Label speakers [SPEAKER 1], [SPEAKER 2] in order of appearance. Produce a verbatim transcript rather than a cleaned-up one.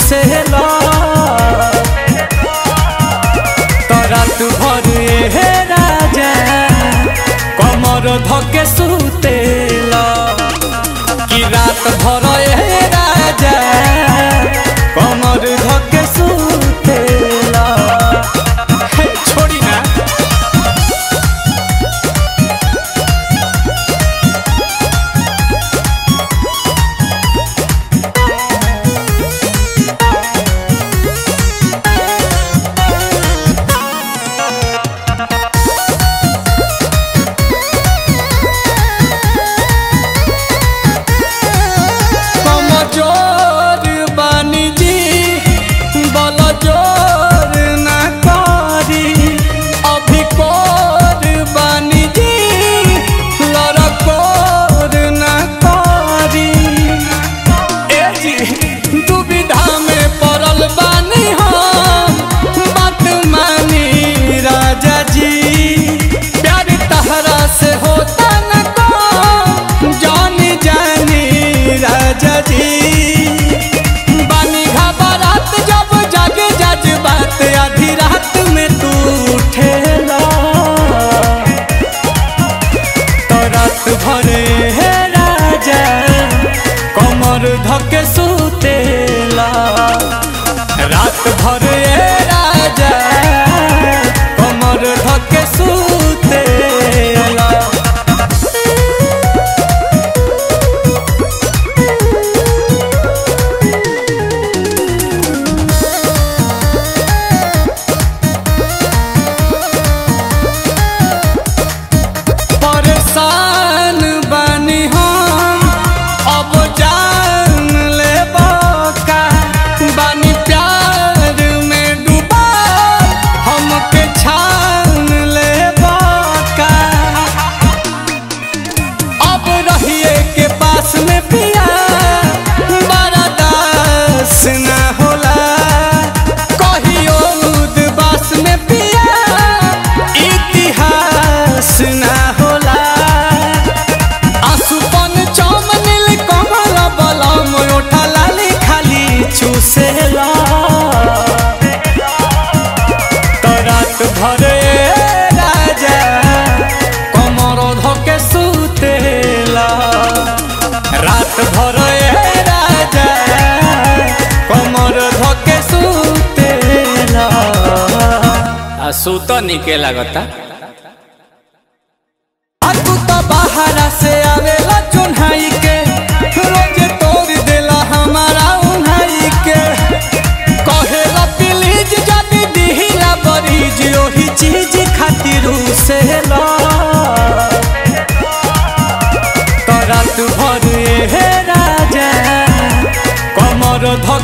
[SPEAKER 1] चूसेला तो रात भर हे राजा कमर धके सुतेला कि रात भर हे राजा कमर धके सुतेला। छोड़ी ना बानी घबरात जब जागे जज्बात आधी रात में तू उठेला तो रात भरे हे राजा कमर धके सुतेला रात भरे हे राजा कमर धके सुतेला। तो रात भरे राजा कमर धके सुतेला रात भरे राजा कमर धके सुतेला। आ सुत निके लागता तू तो बाहर से आवेला चुन्हाई के रोज तोड़ देला हमारा उन्हाई के कहेला प्लीज जानी दिहिला बरीज ओही चीज खातिर उसेला तो रात भर हे राजा कमर ध